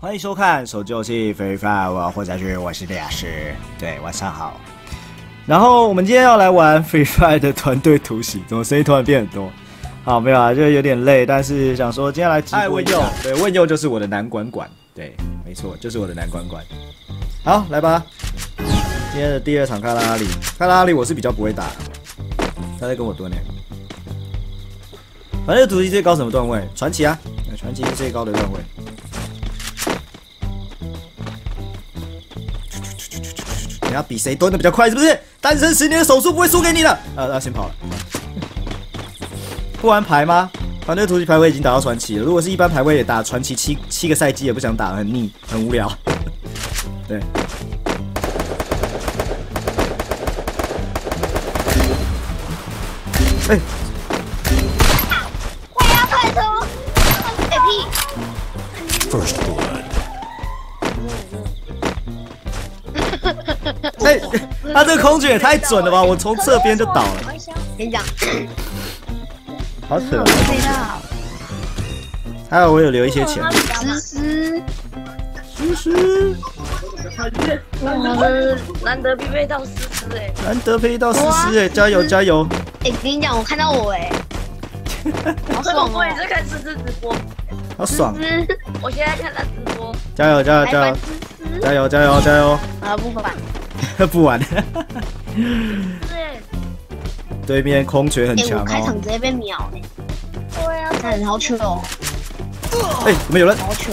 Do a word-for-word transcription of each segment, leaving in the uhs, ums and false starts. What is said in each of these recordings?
欢迎收看手机游戏 Free Fire， 我要活下去，我是李老师。对，晚上好。然后我们今天要来玩 Free Fire 的团队突袭，怎么声音突然变很多？好，没有啊，就有点累，但是想说今天来直播一下。对，问佑就是我的男管管，对，没错，就是我的男管管。好，来吧。今天的第二场卡拉里，卡拉里我是比较不会打，他在跟我蹲呢。反正突袭最高什么段位？传奇啊，传奇是最高的段位。你要比谁蹲的比较快，是不是？单身十年的手速不会输给你的。啊，他先跑了。不玩牌吗？团队突袭排位已经打到传奇了。如果是一般排位也打传奇七七个赛季也不想打，很腻，很无聊。对。哎、欸。 我要快出！哎屁 ！First blood。 哎、欸，他这个空军也太准了吧！我从侧边就倒了。 跟你讲， 好扯。 我还有我有留一些钱。 思思， 思思。 难得必备到思思哎， 难得配到思思哎，加油加油！ 哎、欸，跟你讲，我看到我哎、欸，好爽哦！ 我也是看思思直播， 好爽！ 我现在看他直播， 加油加油加油！加油加油加油！ 啊，不玩， 不玩。 对， 对面空拳很强哦。 我开场直接被秒哎、欸。对啊，很好糗哦。 哎、欸，怎么有人？ 好糗。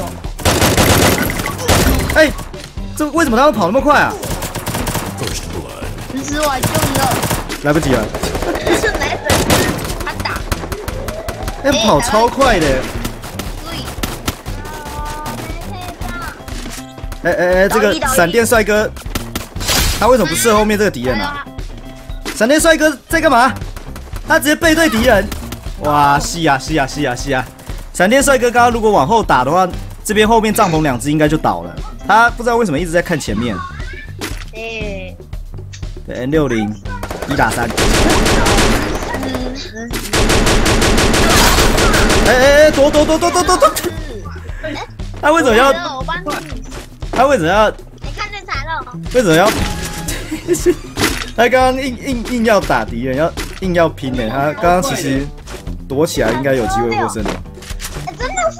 哎、欸，这为什么他们跑那么快啊？ 思思，我来救你了。 来不及了。 是奶粉，他打。 哎、欸，跑超快的。哎哎哎，这个闪电帅哥，他为什么不射后面这个敌人啊？闪电帅哥在干嘛？他直接背对敌人，哇，是呀是呀是呀是呀！闪电帅哥刚刚如果往后打的话，这边后面帐篷两只应该就倒了。他不知道为什么一直在看前面。 哎， 对 ，N 六零一打三。哎哎哎，躲躲躲躲躲躲躲！他为什么要？ 我帮你。 他为什么要？ 你看这残了。 为什么要？他刚刚硬硬硬要打敌人，要硬要拼的。他刚刚其实躲起来应该有机会获胜的。 欸、真的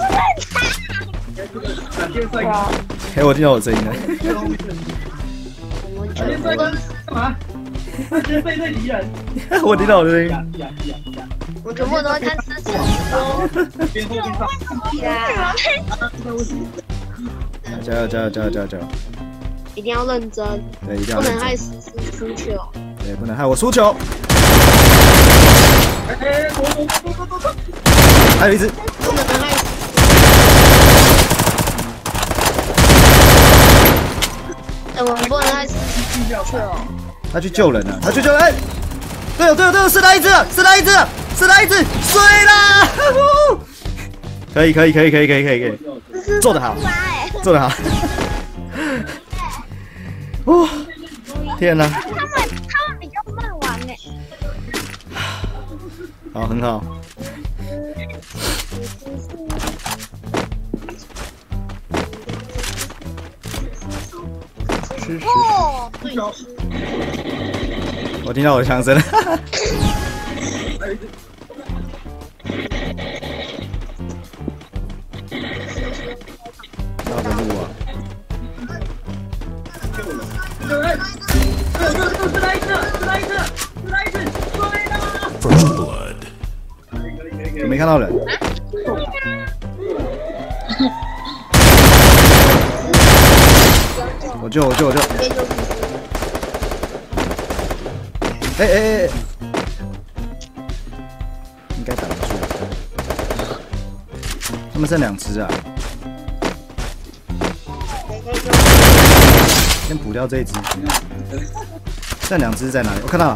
是很惨。 哎，我听到我声音了。 我全部都是干嘛？他直接背对敌人。 我听到我的声音。 我全部都在看思思直边后边上。 加油加油加油加油加油！ 一定要认真， 对，一定要不能害思思输球。 对，不能害我输球。 哎，躲躲躲躲躲躲！ 还有一只。 不能害思思。哎，我们不能害思思输球。 他去救人了，他去救人。哎，队友队友队友，是他一只，是他一只，是他一只，碎啦！可以可以可以可以可以可以可以，做得好，做得好。哦，天哪！ 他们他们比较慢玩哎。 好，很好。 哦，对。 我听到我的枪声了。绕着路啊！我没看到人。我救我救我救！哎哎哎！应该挡得住。他们剩两只啊！先补掉这一只。剩两只在哪里？我看到了。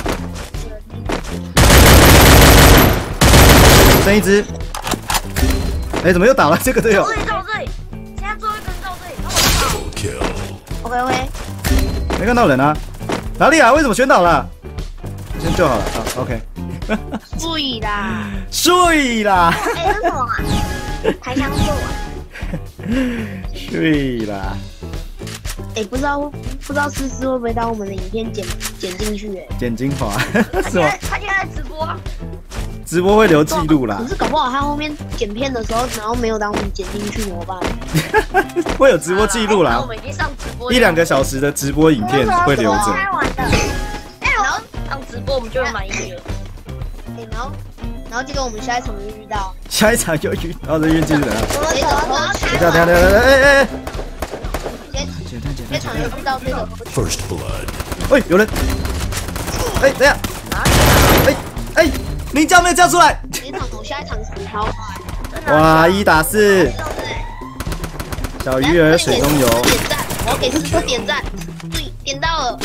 剩一只。哎、欸，怎么又倒了？这个队友。 现在最后一个人到这里， OK OK。 没看到人啊？哪里啊？为什么全倒了？先救好了。好 ，OK。 睡啦， 睡啦。 哎、欸，这是什么啊？开枪术啊？ 睡啦！ 哎、欸，不知道不知道思思会不会把我们的影片剪剪进去、欸？哎， 剪精华他是吗？ 他现在在直播、啊， 直播会留记录啦可。是搞不好他后面剪片的时候，然后没有让我们剪进去怎么办？ 会有直播记录啦我，们已经上直播一两个小时的直播影片会留着。 开玩的，哎，然后上直播我们就会满意了。 哎、欸，然后然后结果我们下一场就遇到， 下一场又遇到的运气是怎样？ 这场等一下，等一下，等一下，哎哎哎！ 这这场又遇到这个， First blood. 喂，有人！哎，等一下！哎哎，你叫没有叫出来？ 这场我下一场死超快， 哇，一打四，小鱼儿水中游。 点赞，我要给思思点赞，对，点到了。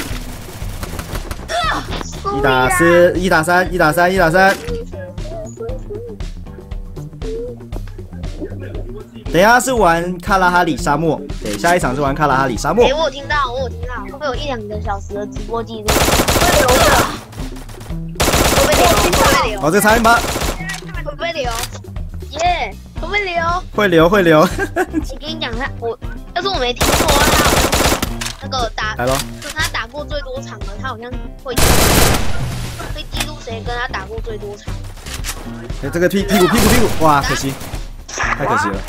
一打四，一打三，一打三，一打三。等一下是玩卡拉哈里沙漠，对，下一场是玩卡拉哈里沙漠哎、。我有听到，我有听到，会有一两个小时的直播记录，会留着，会不会留？会不会留？ 哦，这个差点把会不会留？耶，会不会留？ 会留会留。 我跟你讲，他我要是我没听错的话，他好像那个打来咯， 跟他打过最多场的，他好像会会记录谁跟他打过最多场。 哎，这个屁屁股屁股屁股，哇，可惜，太可惜了。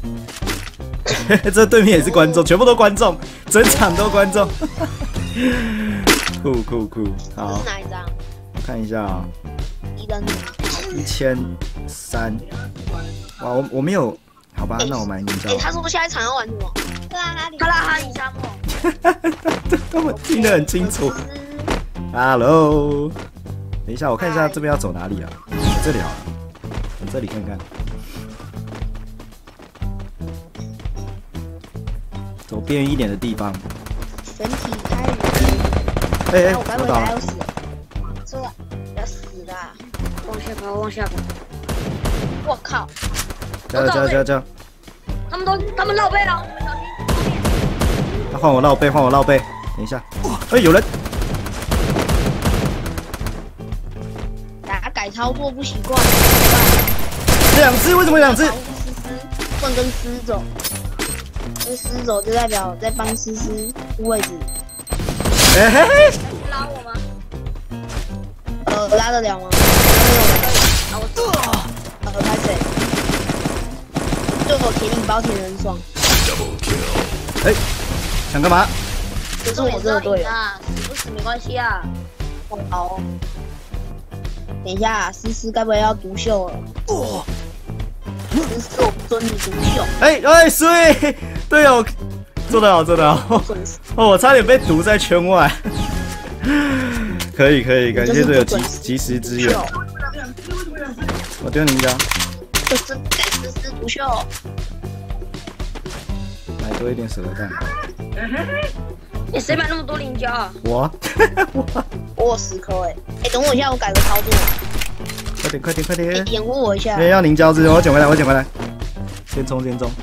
这对面也是观众，全部都观众，整场都观众。酷酷酷， 这好是，哪一张？ 我看一下啊、 一人一千三。哇，我我没有，好吧，那我买你知哎、 道。 他说下一场要玩什么？卡拉哈里， 卡拉哈里沙漠， 他们听得很清楚。Hello，等一下，我看一下这边要走哪里啊？这里好了，往这里看看。走边缘一点的地方。 全体开始。 哎哎， 我该不会我倒了。 还要死？是吧？要死的、啊！ 往下跑，往下跑。 我靠！ 加油加油加油加油！ 他们都他们绕背了，小心。 那换我绕背，换我绕背。等一下，哎，有人！ 大家改操作不习惯， 两只，为什么两只？ 思思不能跟思走，跟思走就代表在帮思思护位置。 哎嘿嘿！ 拉我吗？ 呃，拉得了吗？ 拉我走。 呃，拍谁？就我铁岭包铁人爽， Double kill. 哎，想干嘛？ 这是我这个队友。 啊，死不死没关系啊。 好，等一下，思思该不会要独秀了？思思，我不准你独秀。 哎哎，水队友做得好，做得好！哦，我差点被堵在圈外。可以可以，感谢队友及及时支援。我丢凝胶， 就是给思思独秀。 买多一点手榴弹。 你谁买那么多菱胶啊？ 我，我， 我有十颗哎，哎，等我一下，我改个操作， 快点快点快哎点！ 掩护我一下没。人要凝胶之前，我捡回来，我捡回来。先冲先冲，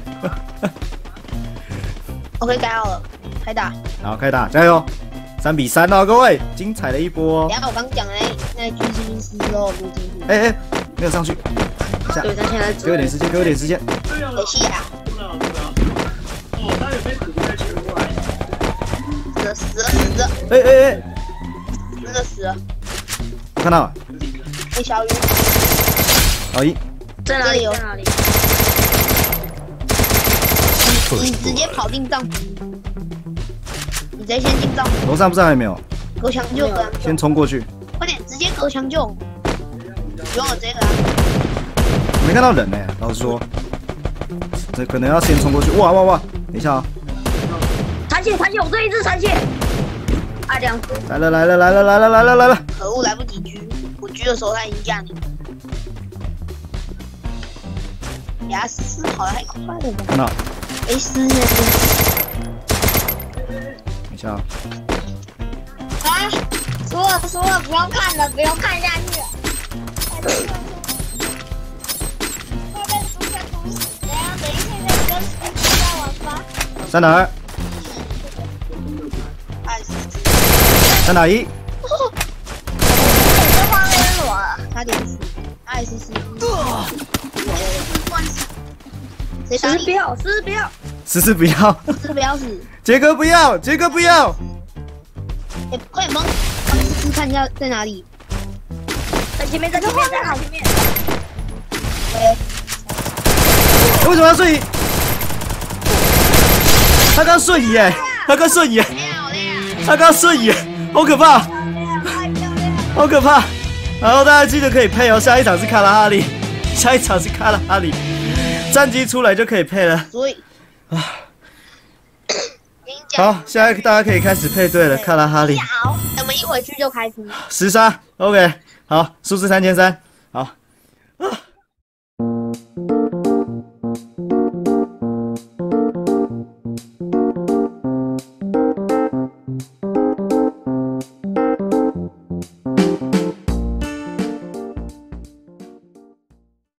OK， 改好了，开打。 好开打，加油！三比三哦，各位，精彩的一波哦等！下我刚讲的那那句是思思哦，录进去。 哎哎，没有上去，下， 对，他现在给我点时间，给我点时间。 可惜啊， 哦，他有被堵在圈外。 死了死了死了哎哎哎， 真的死了。 我看到了， 哎，小鱼， 老一， 在哪里？ 这里有在哪里？ 你直接跑进帐篷，你直接先进帐篷， 楼上不知道还没有， 隔墙救，隔墙救先，冲过去。 快点，直接隔墙救。不用了，直接给他。 没看到人呢、老实说，这可能要先冲过去。哇哇哇！等一下啊、 残血，残血，我这一只残血。啊，两只。 来了来了来了来了来了来了！ 可恶，来不及狙，我狙的时候他已经架你。雅思跑得太快了吧？ 看到， 没事呢。 等一下啊、 啊，输了输了，不要看了，不要看下去了。快被输下毒死！等下等一下再跟输再玩吧。 三打二， 二十四， 三打一。 这方面我了，差点死。二十四，谁打你？ 十标，十标。 思思不要， 这不要死。 杰哥不要，杰哥不要。 哎，快点帮帮思思看一下在哪里。 在前面，在前面，在前面。 为什么要瞬移？他刚瞬移哎，他刚瞬移，他刚瞬移，好可怕，好可怕。然后大家记得可以配哦，下一场是卡拉哈利，下一场是卡拉哈利，战机出来就可以配了。 所以啊，好，现在大家可以开始配对了，卡拉哈利。 好，我们一回去就开始。 十杀 ，OK， 好，数字三千三，好。